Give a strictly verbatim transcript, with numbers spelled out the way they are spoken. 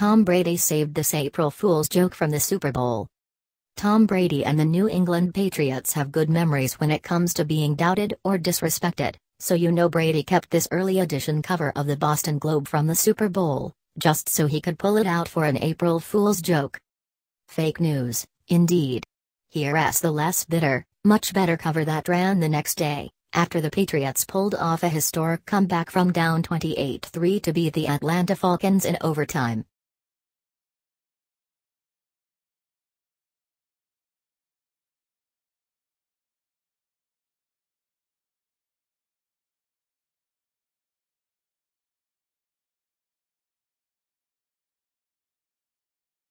Tom Brady saved this April Fool's joke from the Super Bowl. Tom Brady and the New England Patriots have good memories when it comes to being doubted or disrespected, so you know Brady kept this early edition cover of the Boston Globe from the Super Bowl, just so he could pull it out for an April Fool's joke. Fake news, indeed. Here's the less bitter, much better cover that ran the next day, after the Patriots pulled off a historic comeback from down twenty-eight three to beat the Atlanta Falcons in overtime.